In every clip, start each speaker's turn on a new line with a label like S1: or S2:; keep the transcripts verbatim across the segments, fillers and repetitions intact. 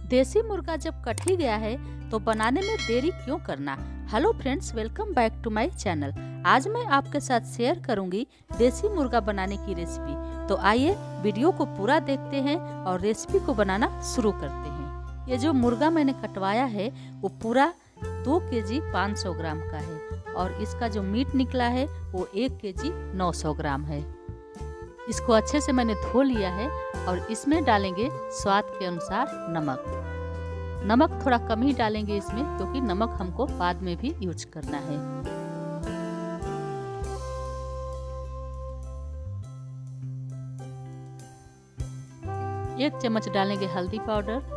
S1: देसी मुर्गा जब कट ही गया है तो बनाने में देरी क्यों करना। Hello friends, welcome back to my channel. आज मैं आपके साथ शेयर करूंगी देसी मुर्गा बनाने की रेसिपी। तो आइए वीडियो को पूरा देखते हैं और रेसिपी को बनाना शुरू करते हैं। ये जो मुर्गा मैंने कटवाया है वो पूरा दो केजी पाँच सौ ग्राम का है और इसका जो मीट निकला है वो एक केजी नौ सौ ग्राम है। इसको अच्छे से मैंने धो लिया है और इसमें डालेंगे स्वाद के अनुसार नमक। नमक थोड़ा कम ही डालेंगे इसमें, क्योंकि नमक हमको बाद में भी यूज करना है। एक चम्मच डालेंगे हल्दी पाउडर,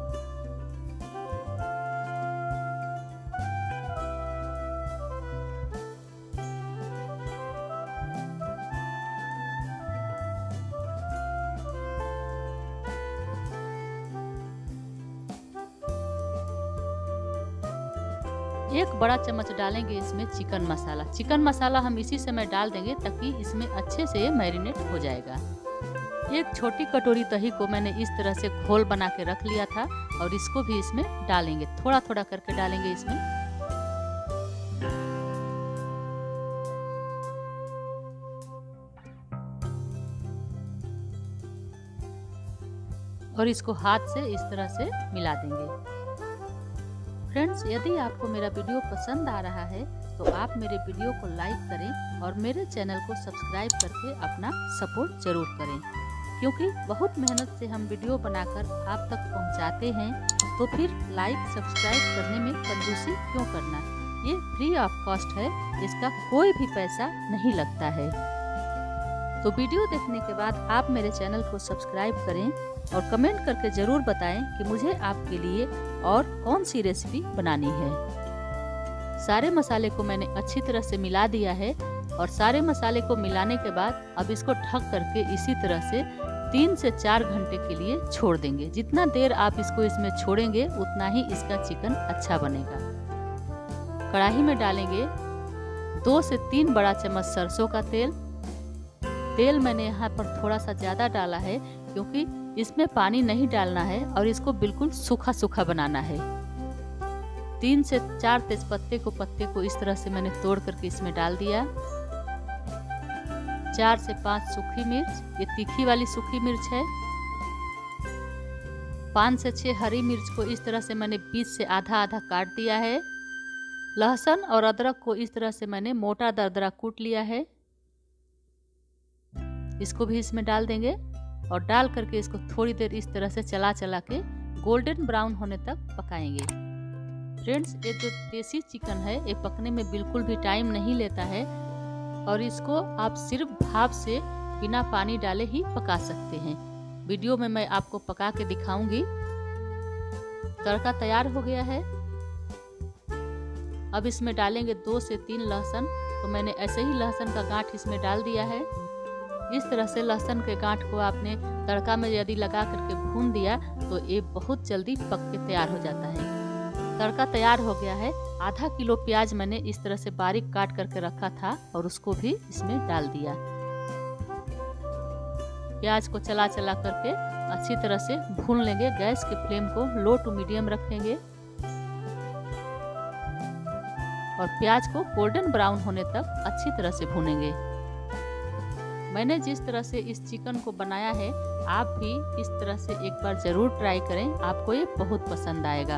S1: एक बड़ा चम्मच डालेंगे इसमें चिकन मसाला। चिकन मसाला हम इसी समय डाल देंगे ताकि इसमें अच्छे से मैरिनेट हो जाएगा। एक छोटी कटोरी दही को मैंने इस तरह से घोल बना के रख लिया था और इसको भी इसमें डालेंगे, थोड़ा थोड़ा करके डालेंगे इसमें। और इसको हाथ से इस तरह से मिला देंगे। फ्रेंड्स, यदि आपको मेरा वीडियो पसंद आ रहा है तो आप मेरे वीडियो को लाइक करें और मेरे चैनल को सब्सक्राइब करके अपना सपोर्ट जरूर करें, क्योंकि बहुत मेहनत से हम वीडियो बनाकर आप तक पहुंचाते हैं। तो फिर लाइक सब्सक्राइब करने में कंजूसी क्यों करना। ये फ्री ऑफ कॉस्ट है, इसका कोई भी पैसा नहीं लगता है। तो वीडियो देखने के बाद आप मेरे चैनल को सब्सक्राइब करें और कमेंट करके ज़रूर बताएं कि मुझे आपके लिए और कौन सी रेसिपी बनानी है। सारे मसाले को मैंने अच्छी तरह से मिला दिया है और सारे मसाले को मिलाने के बाद अब इसको ढक करके इसी तरह से तीन से चार घंटे के लिए छोड़ देंगे। जितना देर आप इसको इसमें छोड़ेंगे उतना ही इसका चिकन अच्छा बनेगा। कढ़ाई में डालेंगे दो से तीन बड़ा चम्मच सरसों का तेल। तेल मैंने यहाँ पर थोड़ा सा ज़्यादा डाला है क्योंकि इसमें पानी नहीं डालना है और इसको बिल्कुल सूखा सूखा बनाना है। तीन से चार तेजपत्ते को पत्ते को इस तरह से मैंने तोड़ करके इसमें डाल दिया। चार से पांच सूखी मिर्च, ये तीखी वाली सूखी मिर्च है। पांच से छह हरी मिर्च को इस तरह से मैंने बीच से आधा आधा काट दिया है। लहसुन और अदरक को इस तरह से मैंने मोटा दरदरा कूट लिया है। इसको भी इसमें डाल देंगे और डाल करके इसको थोड़ी देर इस तरह से चला चला के गोल्डन ब्राउन होने तक पकाएंगे। फ्रेंड्स, ये जो देसी चिकन है ये पकने में बिल्कुल भी टाइम नहीं लेता है और इसको आप सिर्फ भाप से बिना पानी डाले ही पका सकते हैं। वीडियो में मैं आपको पका के दिखाऊंगी। तड़का तैयार हो गया है। अब इसमें डालेंगे दो से तीन लहसुन। तो मैंने ऐसे ही लहसुन का गांठ इसमें डाल दिया है। इस तरह से लहसुन के गांठ को आपने तड़का में यदि लगा करके भून दिया तो ये बहुत जल्दी पक के तैयार हो जाता है। तड़का तैयार हो गया है। आधा किलो प्याज मैंने इस तरह से बारीक काट करके रखा था और उसको भी इसमें डाल दिया। प्याज को चला चला करके अच्छी तरह से भून लेंगे। गैस के फ्लेम को लो टू मीडियम रखेंगे और प्याज को गोल्डन ब्राउन होने तक अच्छी तरह से भूनेंगे। मैंने जिस तरह से इस चिकन को बनाया है आप भी इस तरह से एक बार जरूर ट्राई करें, आपको ये बहुत पसंद आएगा।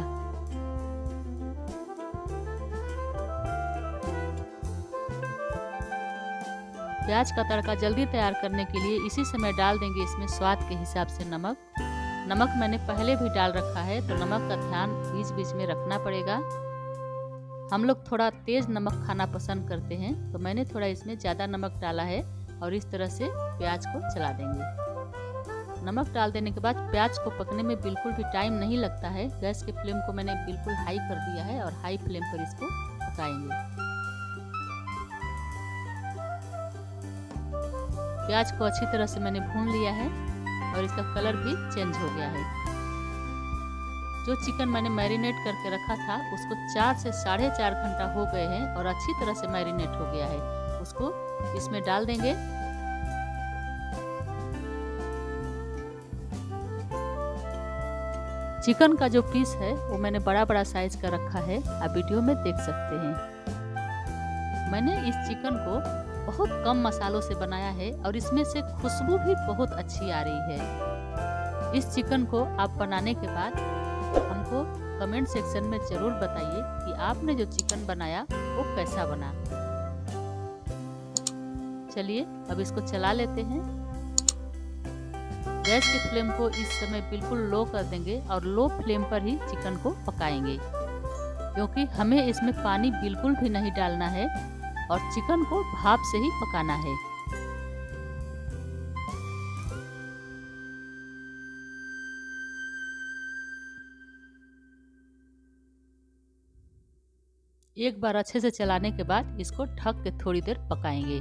S1: प्याज का तड़का जल्दी तैयार करने के लिए इसी समय डाल देंगे इसमें स्वाद के हिसाब से नमक। नमक मैंने पहले भी डाल रखा है तो नमक का ध्यान बीच बीच में रखना पड़ेगा। हम लोग थोड़ा तेज नमक खाना पसंद करते हैं तो मैंने थोड़ा इसमें ज़्यादा नमक डाला है और इस तरह से प्याज को चला देंगे। नमक डाल देने के बाद प्याज को पकने में बिल्कुल भी टाइम नहीं लगता है। गैस के फ्लेम को मैंने बिल्कुल हाई कर दिया है और हाई फ्लेम पर इसको पकाएंगे। प्याज को अच्छी तरह से मैंने भून लिया है और इसका कलर भी चेंज हो गया है। जो चिकन मैंने मैरिनेट करके रखा था उसको चार से साढ़े चार घंटा हो गए हैं और अच्छी तरह से मैरिनेट हो गया है। उसको इसमें डाल देंगे। चिकन का जो पीस है वो मैंने बड़ा बड़ा साइज का रखा है, आप वीडियो में देख सकते हैं। मैंने इस चिकन को बहुत कम मसालों से बनाया है और इसमें से खुशबू भी बहुत अच्छी आ रही है। इस चिकन को आप बनाने के बाद हमको कमेंट सेक्शन में ज़रूर बताइए कि आपने जो चिकन बनाया वो कैसा बना। चलिए अब इसको चला लेते हैं। गैस की फ्लेम को इस समय बिल्कुल लो कर देंगे और लो फ्लेम पर ही चिकन को पकाएंगे, क्योंकि हमें इसमें पानी बिल्कुल भी नहीं डालना है और चिकन को भाप से ही पकाना है। एक बार अच्छे से चलाने के बाद इसको ढक के थोड़ी देर पकाएंगे।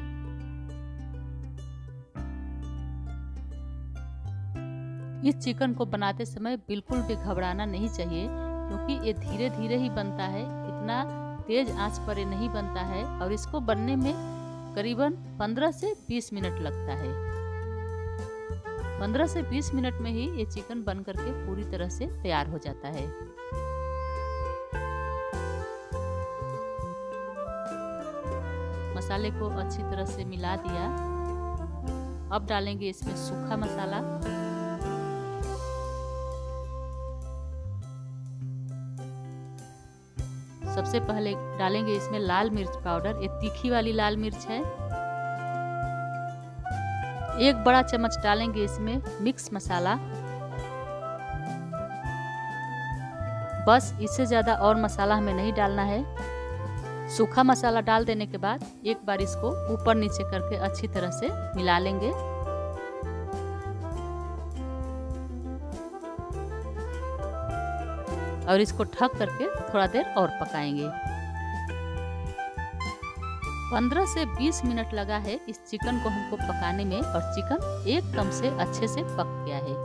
S1: इस चिकन को बनाते समय बिल्कुल भी घबराना नहीं चाहिए, क्योंकि ये धीरे धीरे ही बनता है, इतना तेज आंच पर ये नहीं बनता है और इसको बनने में करीबन पंद्रह से बीस मिनट लगता है। पंद्रह से बीस मिनट में ही ये चिकन बन करके पूरी तरह से तैयार हो जाता है। मसाले को अच्छी तरह से मिला दिया। अब डालेंगे इसमें सूखा मसाला, सबसे पहले डालेंगे इसमें लाल मिर्च पाउडर, ये तीखी वाली लाल मिर्च है। एक बड़ा चम्मच डालेंगे इसमें मिक्स मसाला, बस इससे ज़्यादा और मसाला हमें नहीं डालना है। सूखा मसाला डाल देने के बाद एक बार इसको ऊपर नीचे करके अच्छी तरह से मिला लेंगे। और इसको ढक करके थोड़ा देर और पकाएंगे। पंद्रह से बीस मिनट लगा है इस चिकन को हमको पकाने में और चिकन एकदम से अच्छे से पक गया है।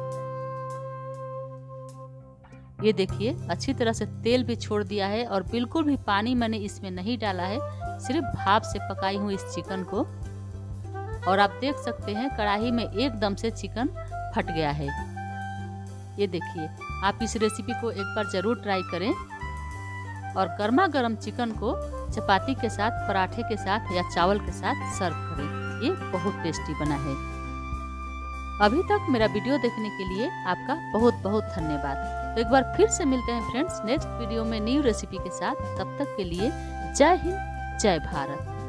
S1: ये देखिए अच्छी तरह से तेल भी छोड़ दिया है और बिल्कुल भी पानी मैंने इसमें नहीं डाला है, सिर्फ भाप से पकाई हूँ इस चिकन को। और आप देख सकते हैं कढ़ाई में एकदम से चिकन फट गया है। ये देखिए, आप इस रेसिपी को एक बार ज़रूर ट्राई करें और गर्मा गर्म चिकन को चपाती के साथ, पराठे के साथ या चावल के साथ सर्व करें। ये बहुत टेस्टी बना है। अभी तक मेरा वीडियो देखने के लिए आपका बहुत बहुत धन्यवाद। तो एक बार फिर से मिलते हैं फ्रेंड्स नेक्स्ट वीडियो में न्यू रेसिपी के साथ। तब तक के लिए जय हिंद, जय भारत।